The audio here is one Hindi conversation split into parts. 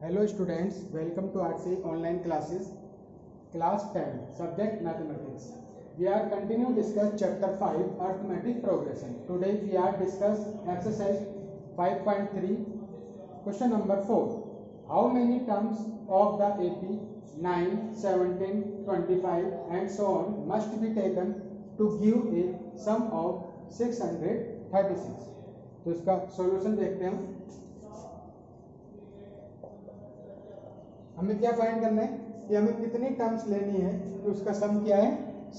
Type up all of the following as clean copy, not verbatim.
Hello students, welcome to RC online classes, class 10, subject mathematics. We are continue discuss chapter 5, arithmetic progression. Today we are discuss exercise 5.3, question number 4. How many terms of the AP 9, 17, 25 and so on must be taken to give a sum of 636? तो इसका सॉल्यूशन देखते हैं। हमें क्या फाइंड करना है कि हमें कितनी टर्म्स लेनी है कि उसका सम क्या है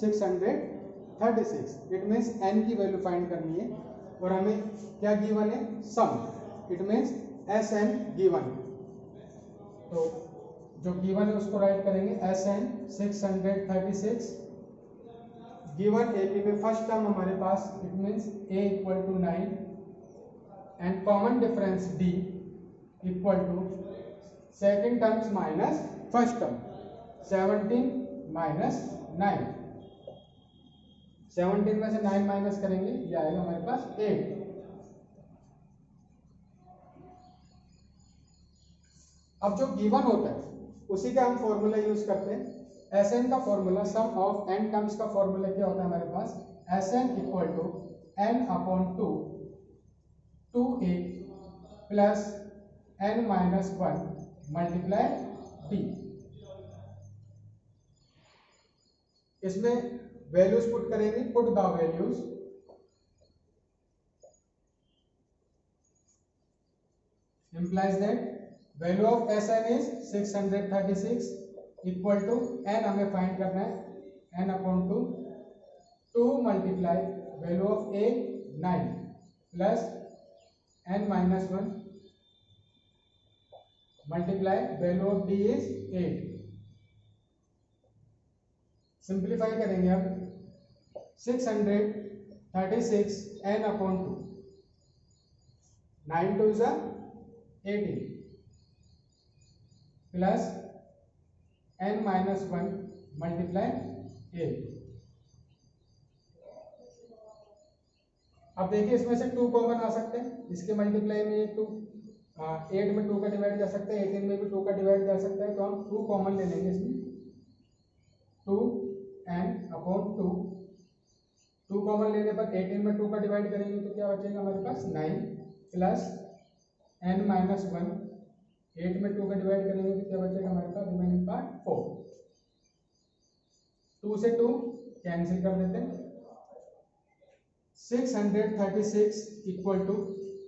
636। इट मीन्स n की वैल्यू फाइंड करनी है और हमें क्या गिवन है sum, it means Sn given. तो जो गिवन है उसको राइट करेंगे Sn 636 गिवन AP में फर्स्ट टर्म हमारे पास it means a equal to 9 and common difference d equal to second terms minus first term 17 minus 9। 17 में से 9 माइनस करेंगे ये आएगा हमारे पास 8। अब जो गिवन होता है उसी का हम फॉर्मूला यूज करते हैं। Sn का formula sum of n terms का फॉर्मूला क्या होता है हमारे पास Sn equal to n upon 2 2a plus n minus 1 multiply d। इसमें वैल्यूज पुट करेंगे, put the values implies that value of Sn is 636 equal to n हमें फाइंड करना है n upon 2 multiply value of a 9 plus n minus 1 multiply value of d is 8। Simplify करेंगे अब 636 n upon 2 9 2 is 18 plus n minus 1 multiply 8। अब देखिए इसमें से 2 कॉमन आ सकते हैं, इसके मल्टीप्लाई में ये 2 8 में 2 का डिवाइड जा सकता है, 18 में भी 2 का डिवाइड जा सकता है, तो हम 2 कॉमन ले लेंगे इसमें 2n अपॉन 2 कॉमन लेने पर 18 में 2 का डिवाइड करेंगे तो क्या बचेगा हमारे पास 9 प्लस n माइनस 1 8 में 2 का डिवाइड करेंगे तो क्या बचेगा हमारे पास रिमेनिंग पार्ट 4। 2 से 2 कैंसिल कर देते हैं। 636 equal to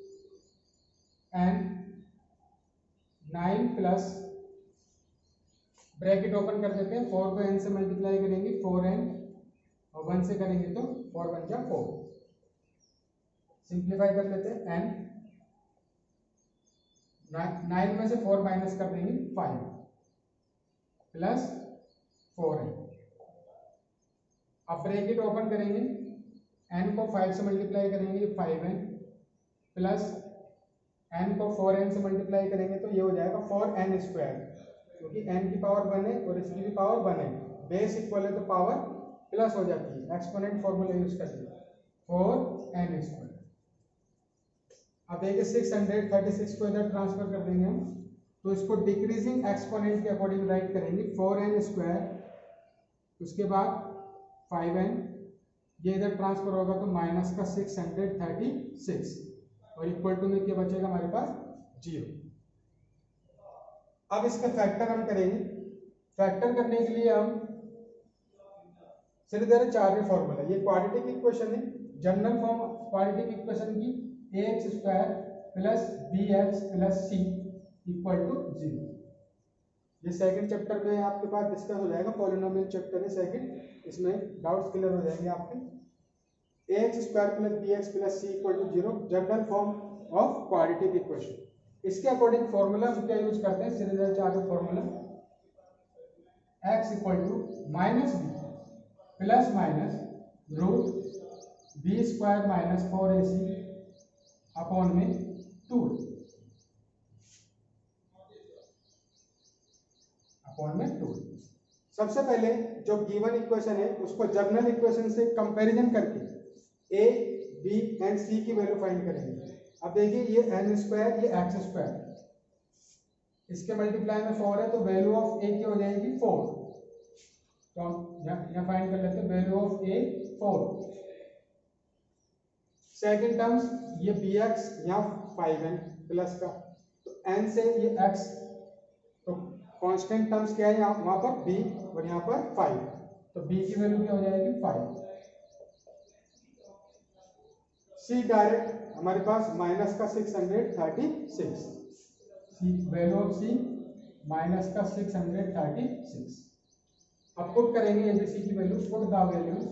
n 9 plus bracket open कर देते हैं, 4 को n से मल्टीप्लाई करेंगे 4n और 1 से करेंगे तो 4 बन जा 4। सिंप्लीफाई कर लेते हैं n 9 में से 4 माइनस कर देंगे 5 प्लस 4n। अब ब्रैकेट ओपन करेंगे, n को 5 से मल्टीप्लाई करेंगे 5n प्लस n को 4n से मल्टीप्लाई करेंगे तो ये हो जाएगा 4n स्क्वायर, क्योंकि n की पावर 1 है और इसकी भी पावर 1 है, बेस इक्वल है तो पावर प्लस हो जाती है, एक्सपोनेंट फॉर्मूला यूज करते हैं 4n स्क्वायर। अब देखिए 636 को इधर ट्रांसफर कर देंगे हम, तो इसको डिक्रीजिंग एक्सपोनेंट के अकॉर्डिंग राइट करेंगे 4n स्क्वायर, उसके बाद 5n, ये इधर ट्रांसफर होगा तो माइनस का 636 और इक्वल टू में क्या बचेगा हमारे पास 0। अब इसका फैक्टर हम करेंगे, फैक्टर करने के लिए हम सिर्फ चार्य फॉर्मूला, ये क्वाड्रेटिक इक्वेशन है, जनरल फॉर्म क्वाड्रेटिक इक्वेशन की ax square plus bx plus c equal to 0। ये सेकंड चैप्टर में आपके पास डिस्कस हो जाएगा, पॉलिनोमियल चैप्टर है सेकंड, इसमें डाउट्स क्लियर हो जाएंगे आपके। ax square plus bx plus c equal to 0 general form of quadratic equation. इसके अकॉर्डिंग फॉर्मूला हम क्या यूज करते हैं, सीरीज चार्ज formula x equal to minus b plus minus root b square minus 4ac upon में 2 अपॉन में 2। सबसे पहले जो गिवन इक्वेशन है उसको जनरल इक्वेशन से कंपैरिजन करके a b एंड c की वैल्यू फाइंड करेंगे। अब देखिए ये n स्क्वायर ये x स्क्वायर, इसके मल्टीप्लाई में 4 है तो वैल्यू ऑफ ए की हो जाएगी 4। तो हम यहाँ फाइंड कर लेते हैं value of A 4। Second terms ये बी एक्स यहाँ 5n प्लस का, तो n से ये x, तो कांस्टेंट टर्म्स क्या है यहाँ, वहां पर b और यहाँ पर 5, तो b की वैल्यू क्या हो जाएगी 5। c डायरेक्ट हमारे पास माइनस का 636, वैल्यू ऑफ c माइनस का 636। अब पुट करेंगे एबीसी की वैल्यू, पुट द वैल्यूज।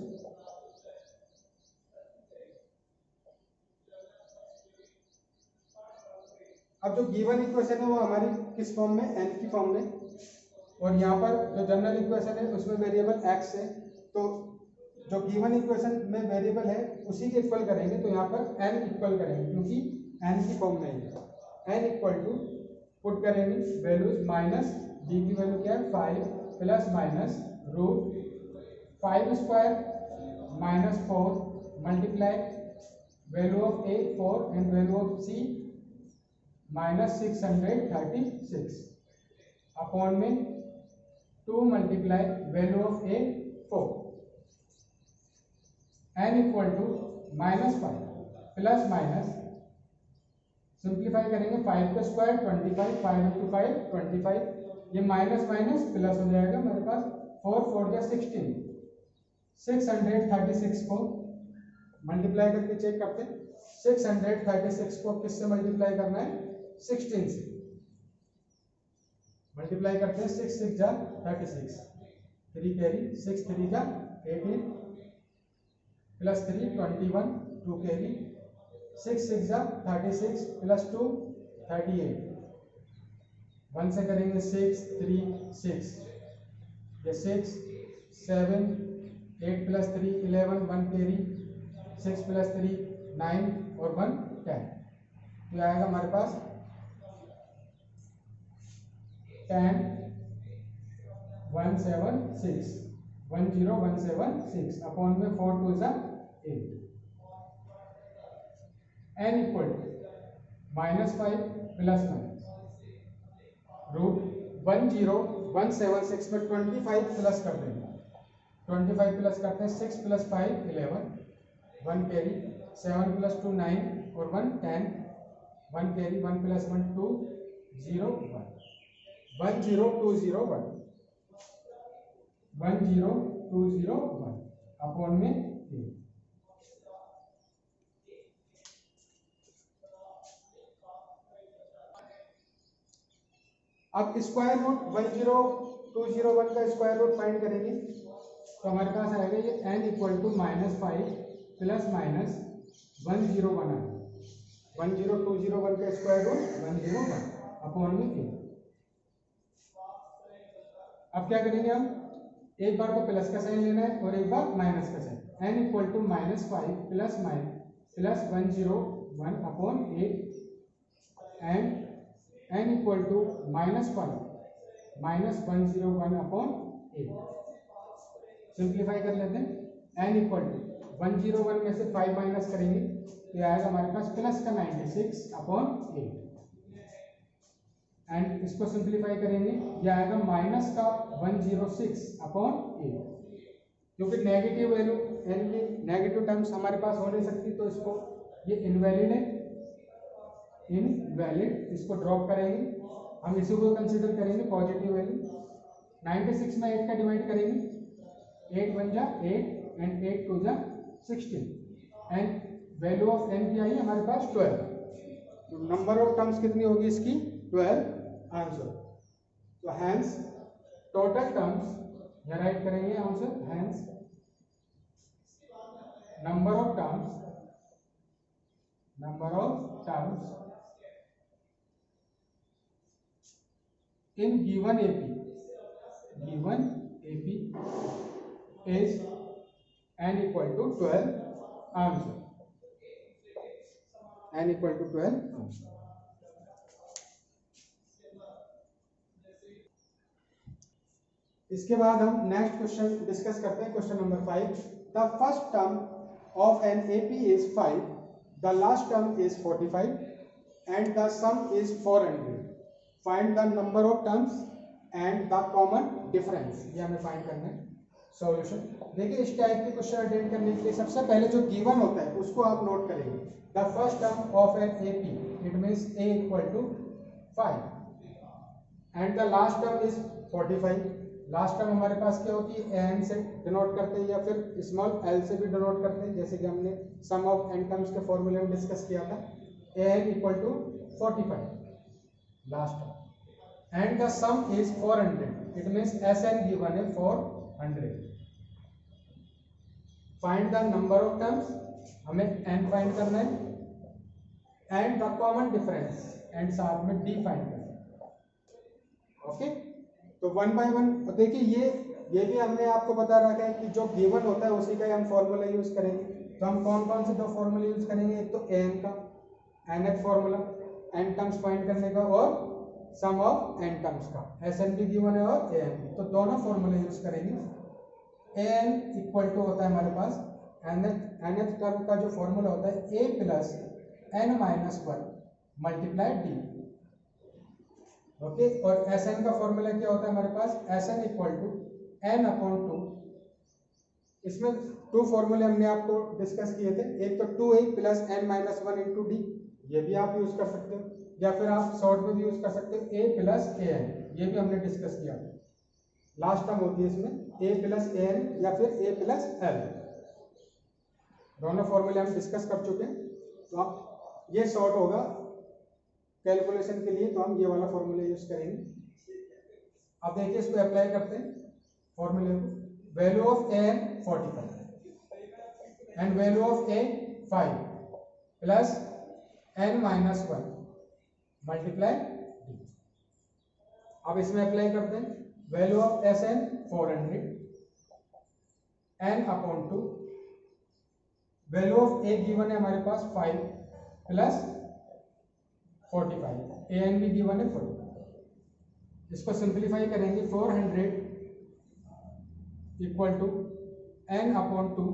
अब जो गिवन इक्वेशन है वो हमारी किस फॉर्म में, n की फॉर्म में, और यहाँ पर जो जनरल इक्वेशन है उसमें वेरिएबल x है, तो जो गिवन इक्वेशन में वेरिएबल है उसी के इक्वल करेंगे, तो यहाँ पर n इक्वल करेंगे क्योंकि n की फॉर्म में है। n इक्वल टू पुट करेंगे वैल्यूज, माइनस d की वैल्यू क्या है 5 plus minus root 5 square minus 4 multiply value of a 4 and value of c minus 636 upon में 2 multiply value of A 4। n equal to minus 5 plus minus simplify करेंगे 5 का स्क्वायर 25, 5 इंटू 5 25, ये माइनस माइनस प्लस हो जाएगा मेरे पास 4 4 या 16, 636 को मल्टीप्लाई करके चेक करते हैं। 636 को किससे मल्टीप्लाई करना है, 16 से मल्टीप्लाई करते हैं। 6 6 जा 36, 3 कैरी 6 3 जा 18 प्लस 3 21, 2 कैरी 6 6 जा 36 प्लस 2 38, 1 से करेंगे 6 3 6, ये 6 7 8 प्लस 3 11, 1 कैरी 6 प्लस 3 9 और 1 10, तो आएगा हमारे पास 10 176 10176 अपॉन में 4 2 जा 8। n equal minus 5 plus 9 root 10176 में 25 प्लस कर देंगे, 25 प्लस करते हैं 6 प्लस 5 11, 1 कैरी 7 प्लस 2 9 और 1 10, 1 कैरी 1 प्लस 1 2 0 1 10201 10201 अपॉन में 8। अब स्क्वायर रूट 10201 का स्क्वायर रूट फाइंड करेंगे, तो हमारे पास आएगा ये n equal to minus 5 plus minus 101 आएगा, 10201 का स्क्वायर रूट 101 अपॉन में 8। अब क्या करेंगे, हम एक बार तो प्लस का साइन लेना है और एक बार माइनस का sign. n equal to minus 5 plus 101 upon 8 and n equal to minus 5 minus 101 upon 8। Simplify कर लेते हैं। n इक्वल टू 101 में से 5 माइनस करेंगे तो आएगा हमारे पास प्लस का 96 अपॉन 8 एंड इसको सिंप्लीफाई करेंगे, ये आएगा माइनस का 106 अपॉन 8, क्योंकि नेगेटिव वैल्यू यानी नेगेटिव टर्म्स हमारे पास हो नहीं सकती, तो इसको ये इनवैलिड है, इनवैलिड, इसको ड्रॉप करेंगे, हम इसी को कंसीडर करेंगे पॉजिटिव वैल्यू। 96 में 8 का डिवाइड करेंगे, 8 1 जा 8 एंड 8 2 जा 16 एंड वैल्यू ऑफ n की आई हमारे पास 12, तो नंबर ऑफ टर्म्स कितनी होगी इसकी 12 आंसर। तो हैंस टोटल टर्म्स यहाँ राइट करेंगे answer, hence number of terms in given AP is n equal to 12 answer, n equal to 12 answer। इसके बाद हम नेक्स्ट क्वेश्चन डिस्कस करते हैं, question number 5। The first term of an AP is 5, the last term is 45 and the sum is 400। Find the number of terms and the common difference, ये हमें फाइंड करना है। सॉल्यूशन देखिए, इस टाइप के क्वेश्चन अटेंड करने के लिए सबसे पहले जो गिवन होता है उसको आप नोट करेंगे। The first term of an AP, it means a equal to 5 and the last term is 45। Last term हमारे पास क्या होती है, an से डिनोट करते हैं या फिर स्मॉल l से भी डिनोट करते हैं, जैसे कि हमने सम ऑफ n टर्म्स के फॉर्मूले में डिस्कस किया था। an equal to 45 last term and the sum is 400, it means Sn given है 400। find the number of terms, हमें n फाइंड करना है and the common difference and साथ में d फाइंड करना है। ओके, तो वन बाय वन देखिए, ये भी हमने आपको बता रखा है कि जो गिवन होता है उसी का हम फॉर्मूला यूज करेंगे। तो हम कौन कौन से दो फॉर्मूले यूज करेंगे, एक तो an का nth formula n terms find करने का और सम ऑफ n टर्म्स का, Sn भी गिवन है और an, तो दोनों फॉर्मूले यूज करेंगे। an इक्वल टू होता है हमारे पास nth टर्म का जो फॉर्मूला होता है a plus n minus 1 multiply d। Okay, और Sn का फॉर्मूला क्या होता है हमारे पास, Sn equal to n upon 2। इसमें टू फॉर्मूले हमने आपको डिस्कस किए थे, एक तो 2a plus n minus 1 into D, ये भी आप यूज कर सकते हो, या फिर आप शॉर्ट में भी यूज कर सकते हो a प्लस an, ये भी हमने डिस्कस किया था। लास्ट टर्म होती है इसमें a प्लस an या फिर a प्लस l, दोनों फॉर्मूले हम डिस्कस कर चुके हैं। तो आप ये शॉर्ट होगा कैलकुलेशन के लिए, तो हम ये वाला फॉर्मूला यूज करेंगे। अब देखिए, इसको अप्लाई करते हैं फॉर्मूले को। Value of an 45 and value of a 5 plus n minus 1 multiply d। अब इसमें अप्लाई करते हैं, value of Sn 400 n upon 2, value of a given है हमारे पास 5 प्लस 45, an भी गिवन है 45। इसको सिंप्लीफाई करेंगे, 400 equal to n upon 2,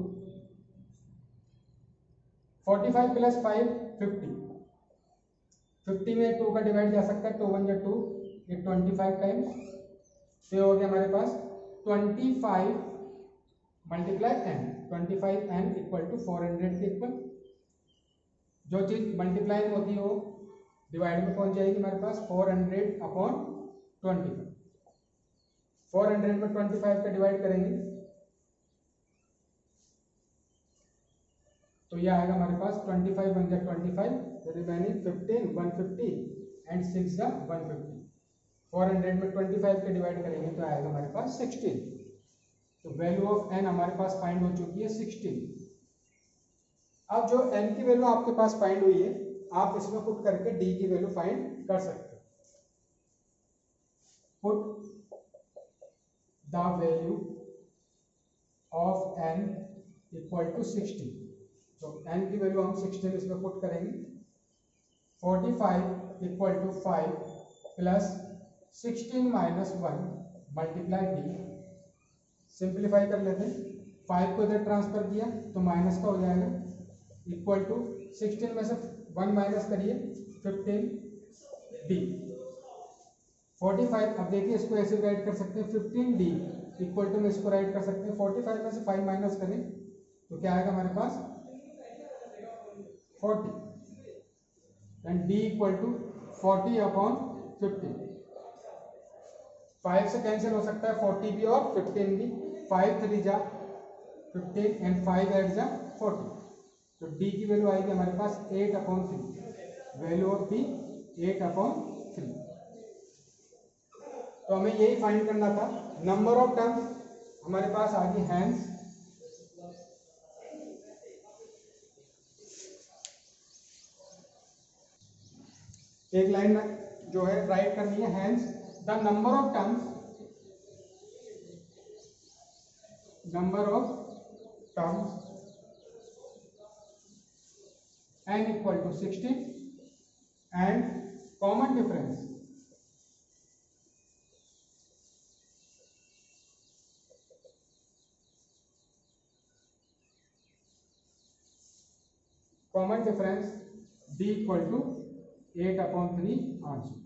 45 plus 5 50, 50 में 2 का डिवाइड जा सकता है, 2 1 2, ये 25 टाइम्स, तो हो गया हमारे पास 25 multiply n, 25 n equal to 400 के इक्वल। जो चीज मल्टीप्लाई में होती है वो डिवाइड में पहुंच जाएगी हमारे पास, 400 अपॉन 25। 400 में 25 का डिवाइड करेंगे तो ये आएगा हमारे पास 25 1 25, रिमेनिंग 15 150 एंड 6 150। 400 में 25 के डिवाइड करेंगे तो आएगा हमारे पास 16। तो वैल्यू ऑफ n हमारे पास फाइंड हो चुकी है 16। अब जो n की वैल्यू आपके पास फाइंड हुई है, आप इसमें पुट करके d की वैल्यू फाइंड कर सकते हो। Put the value of n equal to 60, तो n की वैल्यू हम 16 इसमें पुट करेंगे। 45 equal to 5 plus 16 minus 1 multiply d। Simplify कर लेते हैं, 5 को इधर ट्रांसफर किया तो माइनस का हो जाएगा, इक्वल टू 16 में से 1 माइनस करिए 15 d। 45, अब देखिए इसको ऐसे राइट कर सकते हैं, 15 d इक्वल टू में इसको राइट कर सकते हैं, 45 में से 5 माइनस करें तो क्या आएगा हमारे पास 40 and d equal to 40 upon 15। 5 से कैंसिल हो सकता है 40 भी और 15 भी, 5 3 जा 15 एंड 5 8 जा 40, तो d की वैल्यू आएगी हमारे पास 8 upon 3, value of d 8 upon 3। तो हमें यही फाइंड करना था। नंबर ऑफ टर्म्स हमारे पास आ गई हैंस, एक लाइन जो है राइट करनी है, hence the number of terms n equal to 16 and common difference d equal to 8 upon 3 answer.